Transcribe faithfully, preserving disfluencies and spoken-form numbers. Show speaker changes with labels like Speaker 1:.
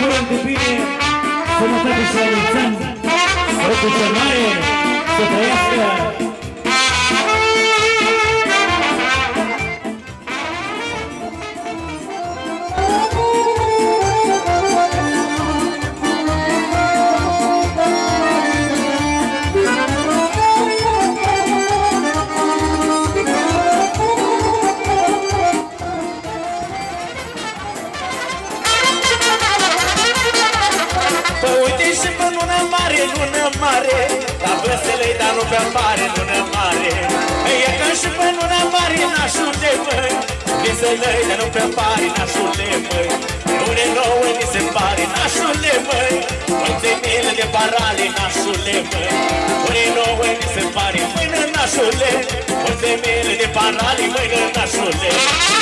Speaker 1: bucurăm de bine, sănătate și la mulți ani, să duce mare, să trăiască.
Speaker 2: Lună mare, la văselei, dar nu prea mare, lună mare. E ca și pe lună mare, nașule, măi, viselei, dar nu prea mare, nașule, măi. Lune nouă, mi se pare, nașule, măi, multe mile de parale, nașule, măi. Lune nouă, mi se pare, mâină, nașule, multe mile de parale, mâină, nașule.